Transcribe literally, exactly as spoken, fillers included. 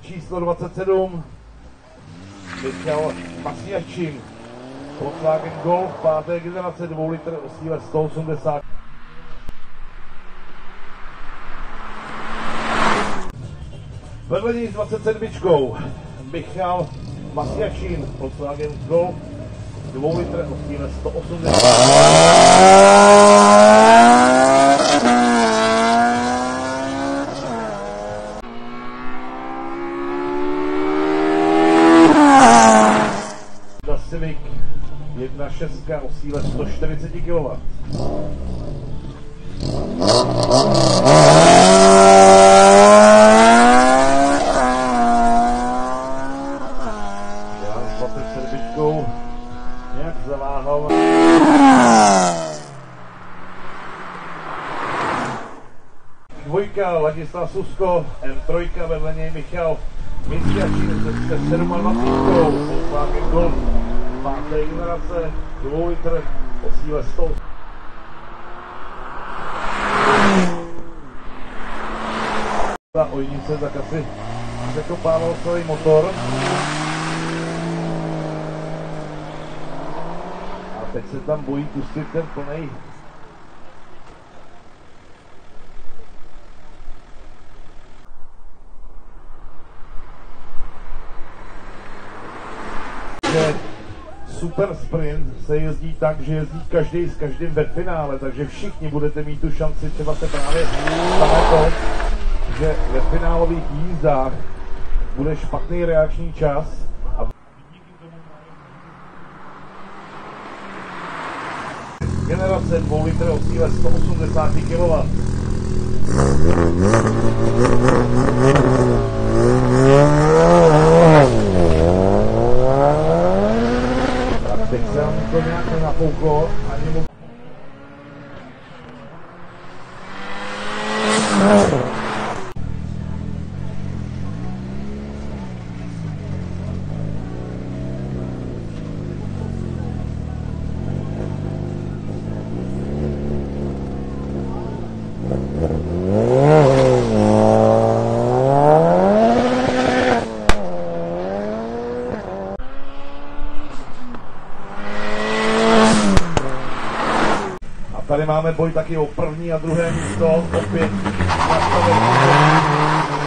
číslo dvacet sedm, Michal Masiačin, Volkswagen Golf páté generace, dvou litr o síle sto osmdesát. Vedle něj s dvacet sedm Michal Masiačin, Volkswagen Golf, dvou litr o síle sto osmdesát. Civic jedna šest o síle sto čtyřicet kilowattů. Já s dvacet sedm nějak zaváhal. Dvojka Ladislav Susko, M tři, vedle něj Michal Masiačin se dvacet sedm, Volkswagen Golf páté generace, dvou litr o síle sto. Ta ojnice tak asi zakopával celý motor. A teď se tam bojí pustit ten plnej. Super sprint se jezdí tak, že jezdí každý s každým ve finále, takže všichni budete mít tu šanci, třeba se právě stane to, že ve finálových jízdách bude špatný reakční čas a generace dvou litr o síle sto osmdesát kilowattů. Teď se nám to nějak nenafouklo, ani mu... Tady máme boj taky o první a druhé místo, opět nastavení.